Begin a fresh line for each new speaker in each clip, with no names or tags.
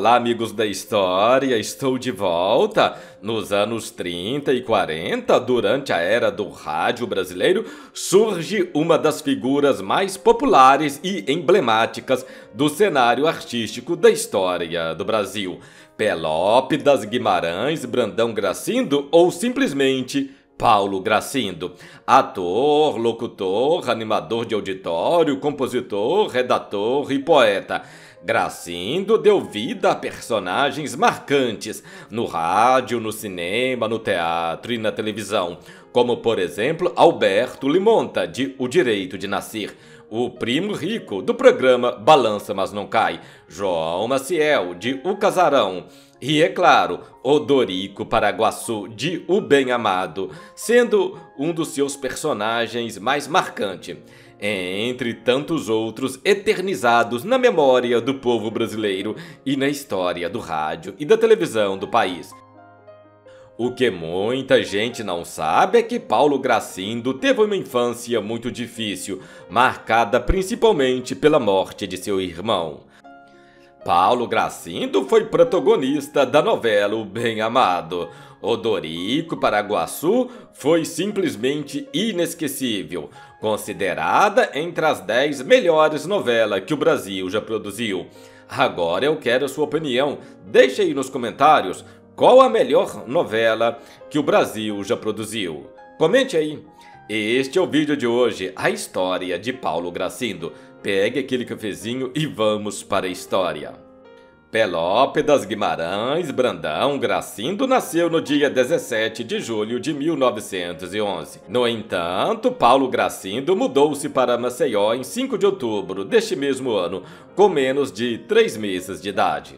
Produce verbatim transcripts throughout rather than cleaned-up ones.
Olá, amigos da história, estou de volta. Nos anos trinta e quarenta, durante a era do rádio brasileiro, surge uma das figuras mais populares e emblemáticas do cenário artístico da história do Brasil. Pelópidas Guimarães Brandão Gracindo, ou simplesmente Paulo Gracindo, ator, locutor, animador de auditório, compositor, redator e poeta. Gracindo deu vida a personagens marcantes no rádio, no cinema, no teatro e na televisão, como, por exemplo, Alberto Limonta, de O Direito de Nascer, o primo rico do programa Balança Mas Não Cai, João Maciel, de O Casarão, e, é claro, Odorico Paraguaçu, de O Bem Amado, sendo um dos seus personagens mais marcantes, entre tantos outros eternizados na memória do povo brasileiro e na história do rádio e da televisão do país. O que muita gente não sabe é que Paulo Gracindo teve uma infância muito difícil, marcada principalmente pela morte de seu irmão. Paulo Gracindo foi protagonista da novela O Bem Amado. Odorico Paraguaçu foi simplesmente inesquecível, considerada entre as dez melhores novelas que o Brasil já produziu. Agora eu quero a sua opinião. Deixe aí nos comentários qual a melhor novela que o Brasil já produziu. Comente aí. Este é o vídeo de hoje, a história de Paulo Gracindo. Pegue aquele cafezinho e vamos para a história. Pelópidas Guimarães Brandão Gracindo nasceu no dia dezessete de julho de mil novecentos e onze. No entanto, Paulo Gracindo mudou-se para Maceió em cinco de outubro deste mesmo ano, com menos de três meses de idade.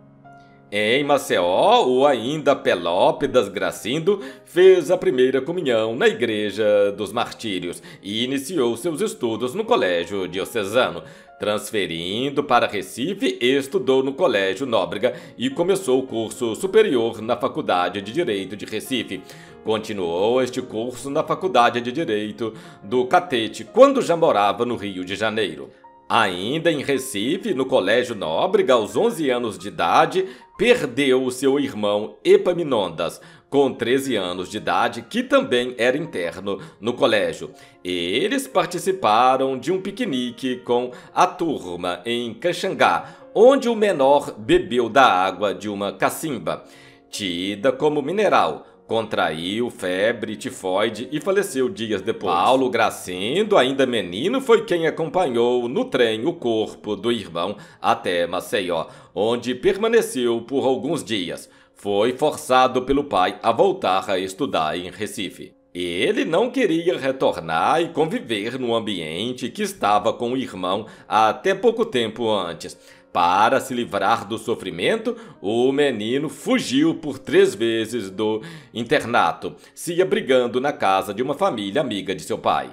Em Maceió, o ainda Pelópidas Gracindo fez a primeira comunhão na Igreja dos Martírios e iniciou seus estudos no Colégio Diocesano. Transferindo para Recife, estudou no Colégio Nóbrega e começou o curso superior na Faculdade de Direito de Recife. Continuou este curso na Faculdade de Direito do Catete, quando já morava no Rio de Janeiro. Ainda em Recife, no Colégio Nóbrega, aos onze anos de idade, perdeu o seu irmão Epaminondas, com treze anos de idade, que também era interno no colégio. Eles participaram de um piquenique com a turma em Caxangá, onde o menor bebeu da água de uma cacimba, tida como mineral. Contraiu febre tifoide e faleceu dias depois. Paulo Gracindo, ainda menino, foi quem acompanhou no trem o corpo do irmão até Maceió, onde permaneceu por alguns dias. Foi forçado pelo pai a voltar a estudar em Recife. Ele não queria retornar e conviver no ambiente que estava com o irmão até pouco tempo antes. Para se livrar do sofrimento, o menino fugiu por três vezes do internato, se abrigando na casa de uma família amiga de seu pai.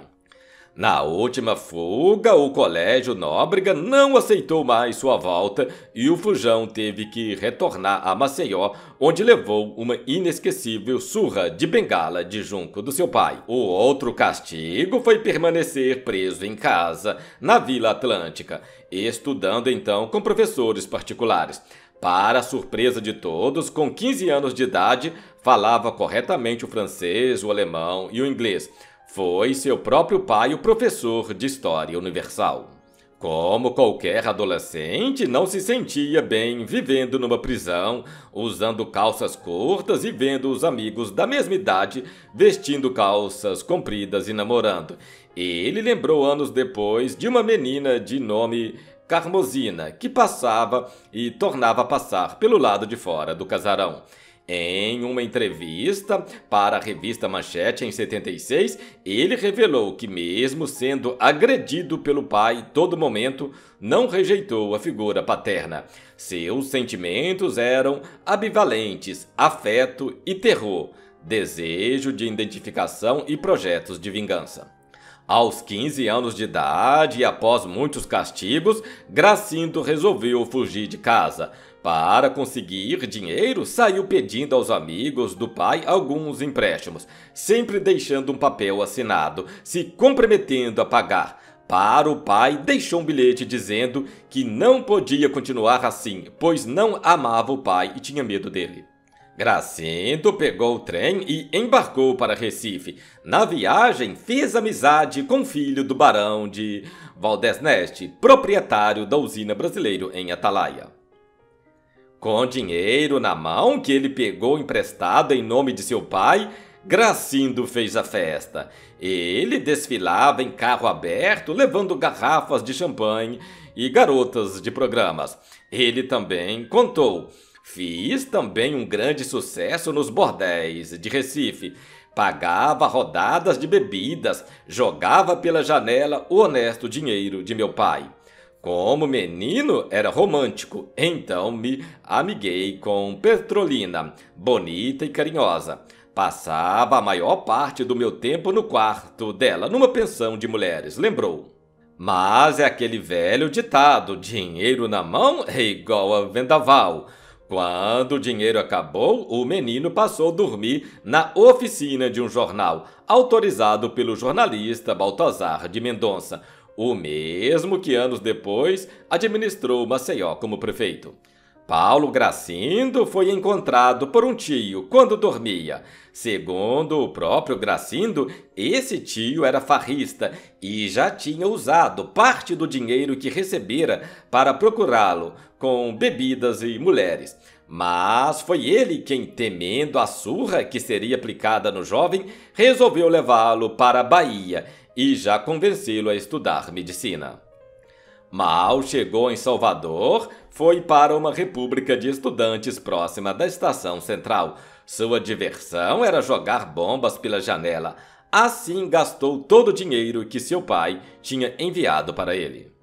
Na última fuga, o Colégio Nóbrega não aceitou mais sua volta e o fujão teve que retornar a Maceió, onde levou uma inesquecível surra de bengala de junco do seu pai. O outro castigo foi permanecer preso em casa, na Vila Atlântica, estudando então com professores particulares. Para a surpresa de todos, com quinze anos de idade, falava corretamente o francês, o alemão e o inglês. Foi seu próprio pai o professor de História Universal. Como qualquer adolescente, não se sentia bem vivendo numa prisão, usando calças curtas e vendo os amigos da mesma idade vestindo calças compridas e namorando. Ele lembrou anos depois de uma menina de nome Carmosina, que passava e tornava passar pelo lado de fora do casarão. Em uma entrevista para a revista Manchete em setenta e seis, ele revelou que, mesmo sendo agredido pelo pai em todo momento, não rejeitou a figura paterna. Seus sentimentos eram ambivalentes, afeto e terror, desejo de identificação e projetos de vingança. Aos quinze anos de idade e após muitos castigos, Gracindo resolveu fugir de casa. Para conseguir dinheiro, saiu pedindo aos amigos do pai alguns empréstimos, sempre deixando um papel assinado, se comprometendo a pagar. Para o pai, deixou um bilhete dizendo que não podia continuar assim, pois não amava o pai e tinha medo dele. Gracindo pegou o trem e embarcou para Recife. Na viagem, fez amizade com o filho do barão de Valdez Neste, proprietário da usina Brasileiro em Atalaia. Com dinheiro na mão que ele pegou emprestado em nome de seu pai, Gracindo fez a festa. Ele desfilava em carro aberto, levando garrafas de champanhe e garotas de programas. Ele também contou: fiz também um grande sucesso nos bordéis de Recife. Pagava rodadas de bebidas, jogava pela janela o honesto dinheiro de meu pai. Como menino, era romântico, então me amiguei com Petrolina, bonita e carinhosa. Passava a maior parte do meu tempo no quarto dela, numa pensão de mulheres, lembrou. Mas é aquele velho ditado: dinheiro na mão é igual a vendaval. Quando o dinheiro acabou, o menino passou a dormir na oficina de um jornal, autorizado pelo jornalista Baltazar de Mendonça, o mesmo que anos depois administrou Maceió como prefeito. Paulo Gracindo foi encontrado por um tio quando dormia. Segundo o próprio Gracindo, esse tio era farrista e já tinha usado parte do dinheiro que recebera para procurá-lo com bebidas e mulheres. Mas foi ele quem, temendo a surra que seria aplicada no jovem, resolveu levá-lo para a Bahia e já convencê-lo a estudar medicina. Mal chegou em Salvador, foi para uma república de estudantes próxima da estação central. Sua diversão era jogar bombas pela janela. Assim gastou todo o dinheiro que seu pai tinha enviado para ele.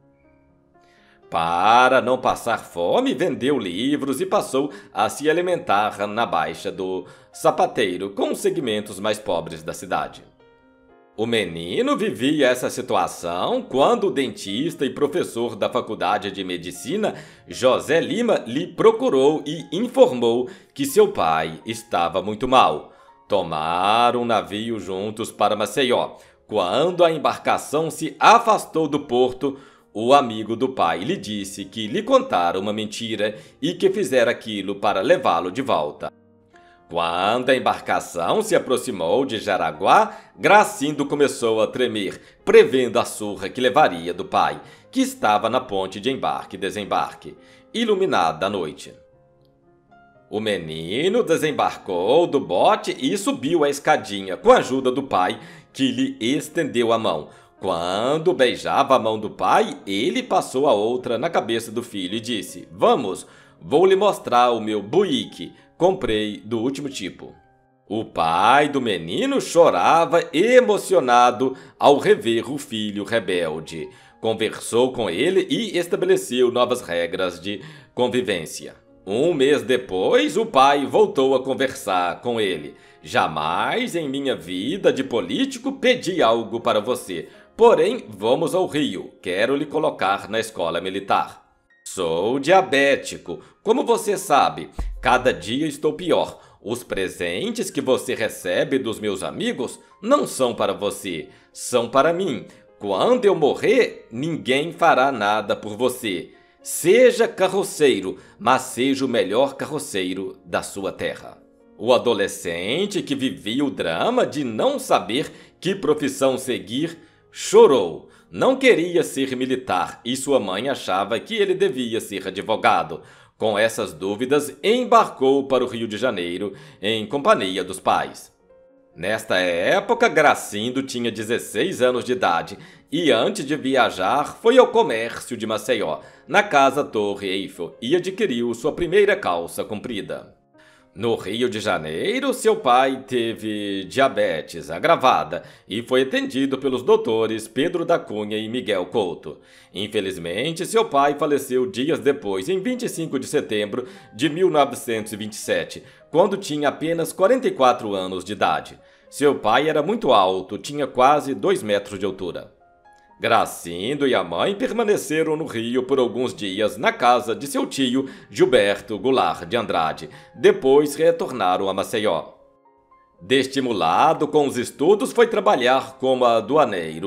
Para não passar fome, vendeu livros e passou a se alimentar na Baixa do Sapateiro, com os segmentos mais pobres da cidade. O menino vivia essa situação quando o dentista e professor da Faculdade de Medicina, José Lima, lhe procurou e informou que seu pai estava muito mal. Tomaram um navio juntos para Maceió. Quando a embarcação se afastou do porto, o amigo do pai lhe disse que lhe contara uma mentira e que fizera aquilo para levá-lo de volta. Quando a embarcação se aproximou de Jaraguá, Gracindo começou a tremer, prevendo a surra que levaria do pai, que estava na ponte de embarque e desembarque, iluminada à noite. O menino desembarcou do bote e subiu a escadinha com a ajuda do pai, que lhe estendeu a mão. Quando beijava a mão do pai, ele passou a outra na cabeça do filho e disse: "Vamos, vou lhe mostrar o meu buíque. Comprei do último tipo." O pai do menino chorava emocionado ao rever o filho rebelde. Conversou com ele e estabeleceu novas regras de convivência. Um mês depois, o pai voltou a conversar com ele. "Jamais em minha vida de político pedi algo para você. Porém, vamos ao Rio. Quero lhe colocar na escola militar. Sou diabético. Como você sabe, cada dia estou pior. Os presentes que você recebe dos meus amigos não são para você, são para mim. Quando eu morrer, ninguém fará nada por você. Seja carroceiro, mas seja o melhor carroceiro da sua terra." O adolescente, que vivia o drama de não saber que profissão seguir, chorou. Não queria ser militar e sua mãe achava que ele devia ser advogado. Com essas dúvidas, embarcou para o Rio de Janeiro em companhia dos pais. Nesta época, Gracindo tinha dezesseis anos de idade e, antes de viajar, foi ao comércio de Maceió, na Casa Torre Eiffel, e adquiriu sua primeira calça comprida. No Rio de Janeiro, seu pai teve diabetes agravada e foi atendido pelos doutores Pedro da Cunha e Miguel Couto. Infelizmente, seu pai faleceu dias depois, em vinte e cinco de setembro de mil novecentos e vinte e sete, quando tinha apenas quarenta e quatro anos de idade. Seu pai era muito alto, tinha quase dois metros de altura. Gracindo e a mãe permaneceram no Rio por alguns dias na casa de seu tio Gilberto Goulart de Andrade. Depois retornaram a Maceió. Desestimulado com os estudos, foi trabalhar como aduaneiro.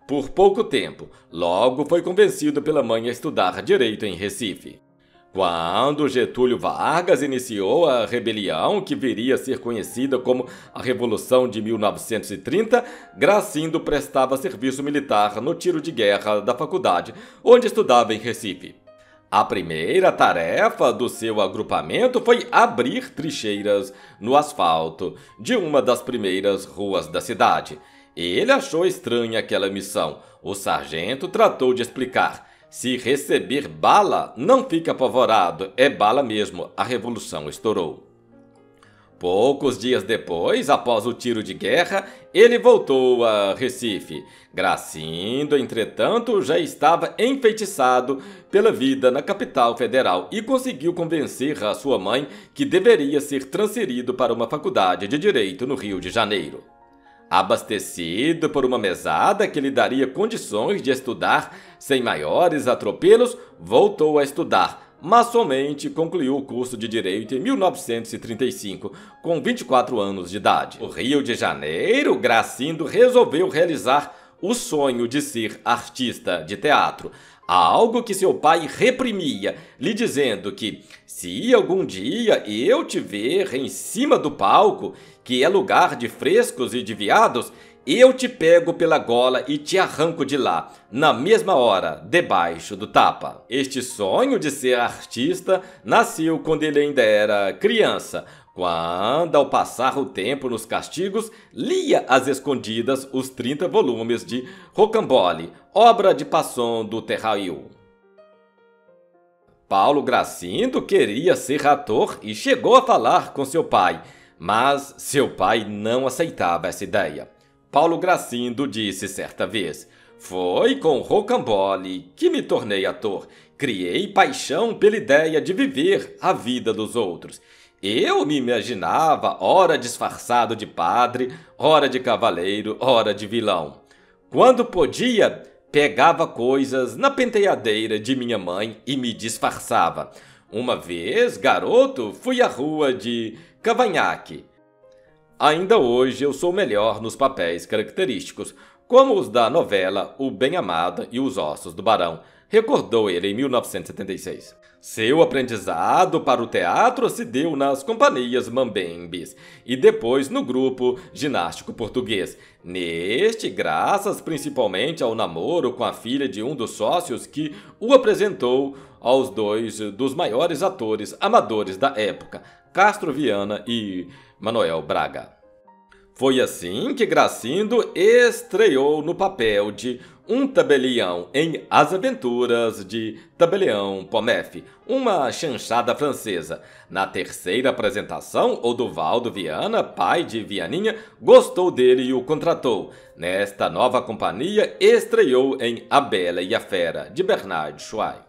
por pouco tempo. Logo foi convencido pela mãe a estudar direito em Recife. Quando Getúlio Vargas iniciou a rebelião, que viria a ser conhecida como a Revolução de mil novecentos e trinta, Gracindo prestava serviço militar no tiro de guerra da faculdade, onde estudava em Recife. A primeira tarefa do seu agrupamento foi abrir trincheiras no asfalto de uma das primeiras ruas da cidade. Ele achou estranha aquela missão. O sargento tratou de explicar. Se receber bala, não fique apavorado, é bala mesmo, a revolução estourou. Poucos dias depois, após o tiro de guerra, ele voltou a Recife. Gracindo, entretanto, já estava enfeitiçado pela vida na capital federal e conseguiu convencer a sua mãe que deveria ser transferido para uma faculdade de Direito no Rio de Janeiro. Abastecido por uma mesada que lhe daria condições de estudar sem maiores atropelos, voltou a estudar, mas somente concluiu o curso de Direito em mil novecentos e trinta e cinco, com vinte e quatro anos de idade. No Rio de Janeiro, Gracindo resolveu realizar o sonho de ser artista de teatro, algo que seu pai reprimia, lhe dizendo que, se algum dia eu te ver em cima do palco, que é lugar de frescos e de viados, eu te pego pela gola e te arranco de lá, na mesma hora, debaixo do tapa. Este sonho de ser artista nasceu quando ele ainda era criança, quando, ao passar o tempo nos castigos, lia às escondidas os trinta volumes de Rocambole, obra de Passon du Terrail. Paulo Gracindo queria ser ator e chegou a falar com seu pai, mas seu pai não aceitava essa ideia. Paulo Gracindo disse certa vez: "Foi com Rocambole que me tornei ator. Criei paixão pela ideia de viver a vida dos outros. Eu me imaginava ora disfarçado de padre, ora de cavaleiro, ora de vilão. Quando podia, pegava coisas na penteadeira de minha mãe e me disfarçava. Uma vez, garoto, fui à rua de Cavanhaque. Ainda hoje eu sou melhor nos papéis característicos, como os da novela O Bem-Amada e Os Ossos do Barão", recordou ele em mil novecentos e setenta e seis. Seu aprendizado para o teatro se deu nas companhias mambembes e depois no grupo ginástico português. Neste, graças principalmente ao namoro com a filha de um dos sócios que o apresentou aos dois dos maiores atores amadores da época, Castro Viana e Manuel Braga. Foi assim que Gracindo estreou no papel de um tabelião em As Aventuras de Tabelião Pomef, uma chanchada francesa. Na terceira apresentação, Odovaldo Viana, pai de Vianinha, gostou dele e o contratou. Nesta nova companhia, estreou em A Bela e a Fera, de Bernard Chouai.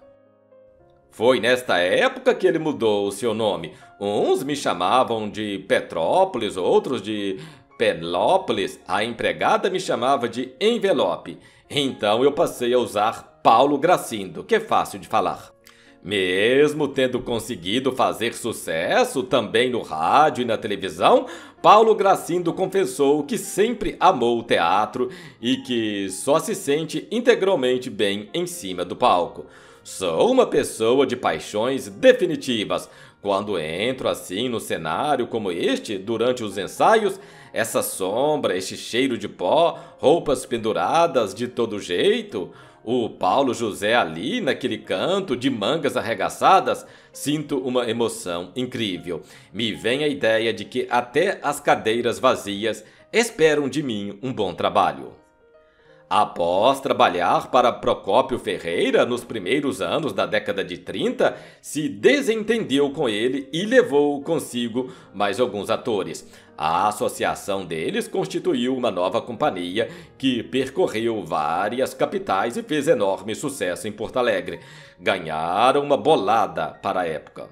Foi nesta época que ele mudou seu nome. Uns me chamavam de Petrópolis, outros de Penlópolis. A empregada me chamava de Envelope. Então eu passei a usar Paulo Gracindo, que é fácil de falar. Mesmo tendo conseguido fazer sucesso também no rádio e na televisão, Paulo Gracindo confessou que sempre amou o teatro e que só se sente integralmente bem em cima do palco. "Sou uma pessoa de paixões definitivas. Quando entro assim no cenário como este, durante os ensaios, essa sombra, este cheiro de pó, roupas penduradas de todo jeito, o Paulo José ali naquele canto de mangas arregaçadas, sinto uma emoção incrível. Me vem a ideia de que até as cadeiras vazias esperam de mim um bom trabalho." Após trabalhar para Procópio Ferreira nos primeiros anos da década de trinta, se desentendeu com ele e levou consigo mais alguns atores. A associação deles constituiu uma nova companhia que percorreu várias capitais e fez enorme sucesso em Porto Alegre. Ganharam uma bolada para a época.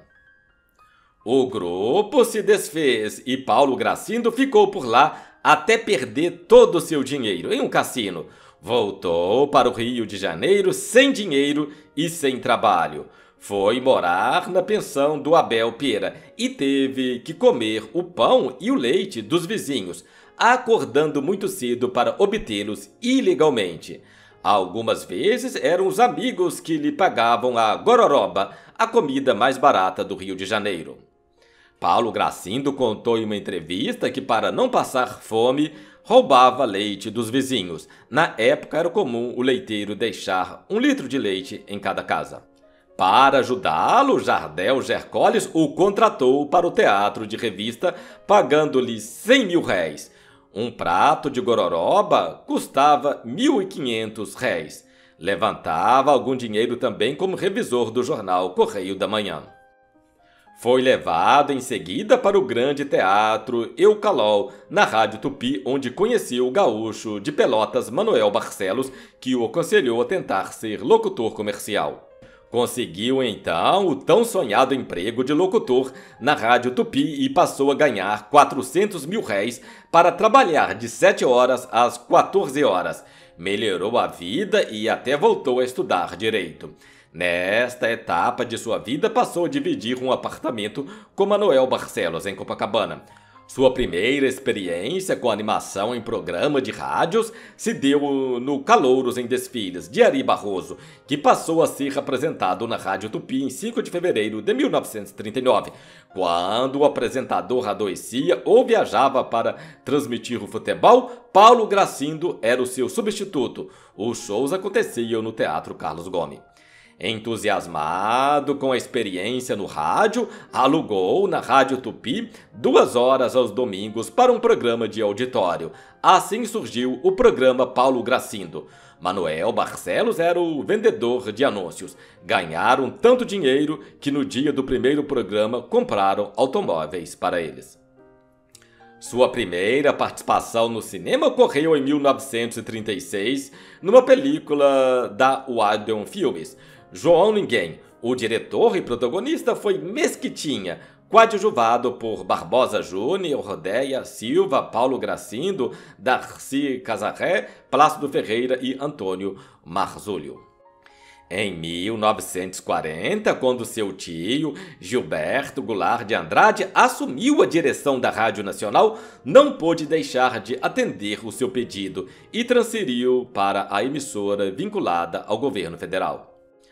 O grupo se desfez e Paulo Gracindo ficou por lá até perder todo o seu dinheiro em um cassino. Voltou para o Rio de Janeiro sem dinheiro e sem trabalho. Foi morar na pensão do Abel Pera e teve que comer o pão e o leite dos vizinhos. acordando muito cedo para obtê-los ilegalmente. Algumas vezes eram os amigos que lhe pagavam a gororoba, a comida mais barata do Rio de Janeiro. Paulo Gracindo contou em uma entrevista que, para não passar fome, roubava leite dos vizinhos. Na época era comum o leiteiro deixar um litro de leite em cada casa. Para ajudá-lo, Jardel Gercoles o contratou para o teatro de revista, pagando-lhe cem mil réis. Um prato de gororoba custava mil e quinhentos réis. Levantava algum dinheiro também como revisor do jornal Correio da Manhã. Foi levado em seguida para o grande teatro Eucalol, na Rádio Tupi, onde conheceu o gaúcho de Pelotas Manuel Barcelos, que o aconselhou a tentar ser locutor comercial. Conseguiu então o tão sonhado emprego de locutor na Rádio Tupi e passou a ganhar quatrocentos mil réis para trabalhar de sete horas às quatorze horas. Melhorou a vida e até voltou a estudar direito. Nesta etapa de sua vida, passou a dividir um apartamento com Manuel Barcelos, em Copacabana. Sua primeira experiência com animação em programa de rádios se deu no Calouros em Desfiles, de Ari Barroso, que passou a ser apresentado na Rádio Tupi em cinco de fevereiro de mil novecentos e trinta e nove, quando o apresentador adoecia ou viajava para transmitir o futebol. Paulo Gracindo era o seu substituto. Os shows aconteciam no Teatro Carlos Gomes. Entusiasmado com a experiência no rádio, alugou na Rádio Tupi duas horas aos domingos para um programa de auditório. Assim surgiu o programa Paulo Gracindo. Manuel Barcelos era o vendedor de anúncios. Ganharam tanto dinheiro que no dia do primeiro programa compraram automóveis para eles. Sua primeira participação no cinema ocorreu em mil novecentos e trinta e seis, numa película da Odeon Filmes. João Ninguém, o diretor e protagonista, foi Mesquitinha, coadjuvado por Barbosa Júnior, Rodeia Silva, Paulo Gracindo, Darcy Casarré, Plácido Ferreira e Antônio Marzulho. Em mil novecentos e quarenta, quando seu tio, Gilberto Goulart de Andrade, assumiu a direção da Rádio Nacional, não pôde deixar de atender o seu pedido e transferiu para a emissora vinculada ao governo federal.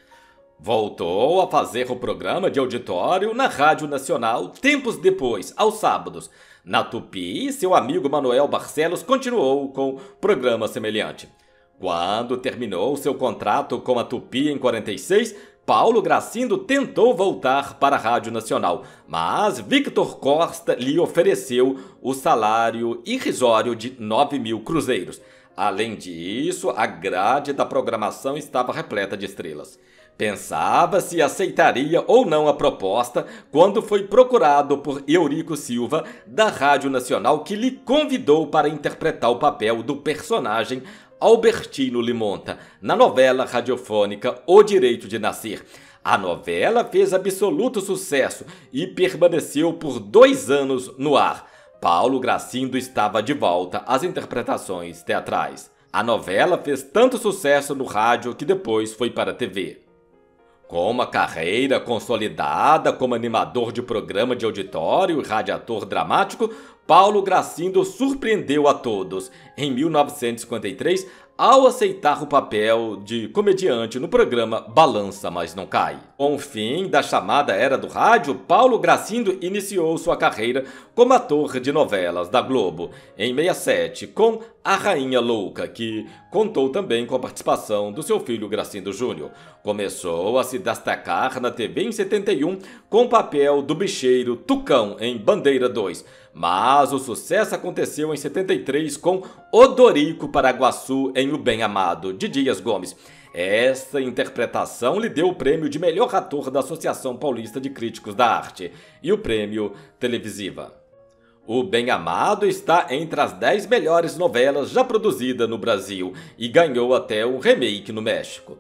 Voltou a fazer o programa de auditório na Rádio Nacional tempos depois, aos sábados. Na Tupi, seu amigo Manuel Barcelos continuou com programa semelhante. Quando terminou seu contrato com a Tupi em quarenta e seis, Paulo Gracindo tentou voltar para a Rádio Nacional, mas Victor Costa lhe ofereceu o salário irrisório de nove mil cruzeiros. Além disso, a grade da programação estava repleta de estrelas. Pensava se aceitaria ou não a proposta quando foi procurado por Eurico Silva, da Rádio Nacional, que lhe convidou para interpretar o papel do personagem Albertino Limonta, na novela radiofônica O Direito de Nascer. A novela fez absoluto sucesso e permaneceu por dois anos no ar. Paulo Gracindo estava de volta às interpretações teatrais. A novela fez tanto sucesso no rádio que depois foi para a T V. Com uma carreira consolidada como animador de programa de auditório e radiator dramático, Paulo Gracindo surpreendeu a todos em mil novecentos e cinquenta e três ao aceitar o papel de comediante no programa Balança Mas Não Cai. Com o fim da chamada era do rádio, Paulo Gracindo iniciou sua carreira como ator de novelas da Globo em sessenta e sete com A Rainha Louca, que contou também com a participação do seu filho Gracindo Júnior. Começou a se destacar na T V em setenta e um com o papel do bicheiro Tucão em Bandeira dois, mas o sucesso aconteceu em setenta e três com Odorico Paraguaçu em O Bem Amado, de Dias Gomes. Essa interpretação lhe deu o prêmio de melhor ator da Associação Paulista de Críticos da Arte e o prêmio Televisiva. O Bem Amado está entre as dez melhores novelas já produzidas no Brasil e ganhou até um remake no México.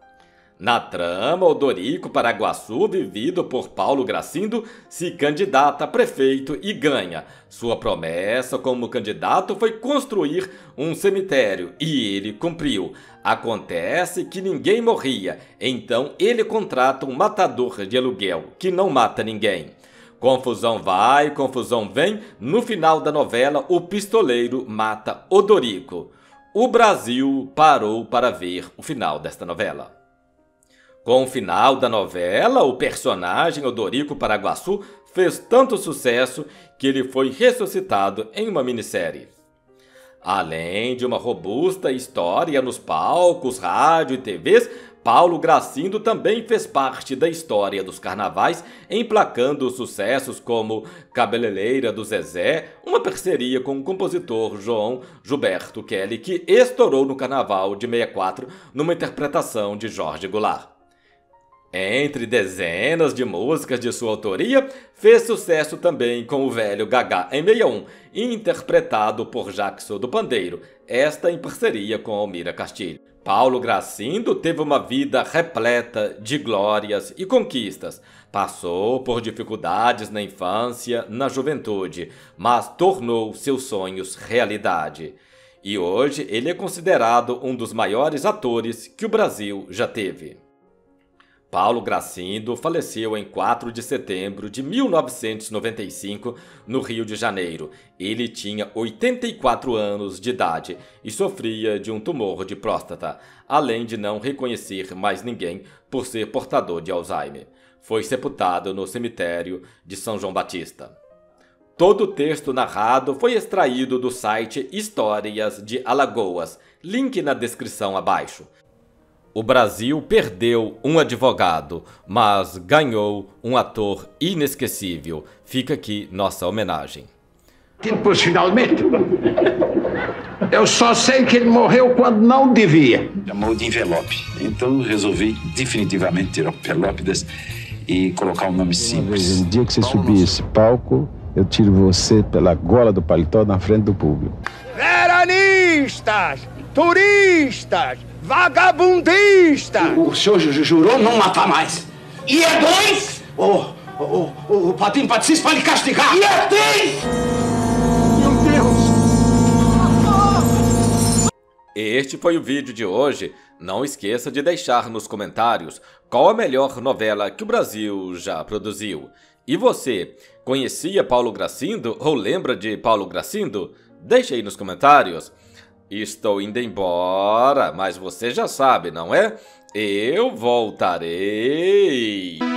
Na trama, Odorico Paraguaçu, vivido por Paulo Gracindo, se candidata a prefeito e ganha. Sua promessa como candidato foi construir um cemitério e ele cumpriu. Acontece que ninguém morria, então ele contrata um matador de aluguel, que não mata ninguém. Confusão vai, confusão vem. No final da novela, o pistoleiro mata Odorico. O Brasil parou para ver o final desta novela. Com o final da novela, o personagem Odorico Paraguaçu fez tanto sucesso que ele foi ressuscitado em uma minissérie. Além de uma robusta história nos palcos, rádio e T Vs, Paulo Gracindo também fez parte da história dos carnavais, emplacando sucessos como Cabeleireira do Zezé, uma parceria com o compositor João Gilberto Kelly, que estourou no Carnaval de sessenta e quatro numa interpretação de Jorge Goulart. Entre dezenas de músicas de sua autoria, fez sucesso também com o Velho Gagá em sessenta e um, interpretado por Jackson do Pandeiro, esta em parceria com Almira Castilho. Paulo Gracindo teve uma vida repleta de glórias e conquistas. Passou por dificuldades na infância, na juventude, mas tornou seus sonhos realidade. E hoje ele é considerado um dos maiores atores que o Brasil já teve. Paulo Gracindo faleceu em quatro de setembro de mil novecentos e noventa e cinco, no Rio de Janeiro. Ele tinha oitenta e quatro anos de idade e sofria de um tumor de próstata, além de não reconhecer mais ninguém por ser portador de Alzheimer. Foi sepultado no cemitério de São João Batista. Todo o texto narrado foi extraído do site Histórias de Alagoas, link na descrição abaixo. O Brasil perdeu um advogado, mas ganhou um ator inesquecível. Fica aqui nossa homenagem.
Pois finalmente. Eu só sei que ele morreu quando não devia.
Chamou de envelope. Então resolvi definitivamente tirar o envelope desse e colocar um nome simples.
No dia que você subir esse palco, eu tiro você pela gola do paletó na frente do público.
Veranistas, turistas, vagabundistas.
O senhor jurou não matar mais. E é dois? O, o, o, o Padrinho Patricis pode castigar. E é três?
Meu Deus!
Este foi o vídeo de hoje. Não esqueça de deixar nos comentários qual a melhor novela que o Brasil já produziu. E você, conhecia Paulo Gracindo ou lembra de Paulo Gracindo? Deixe aí nos comentários. Estou indo embora, mas você já sabe, não é? Eu voltarei.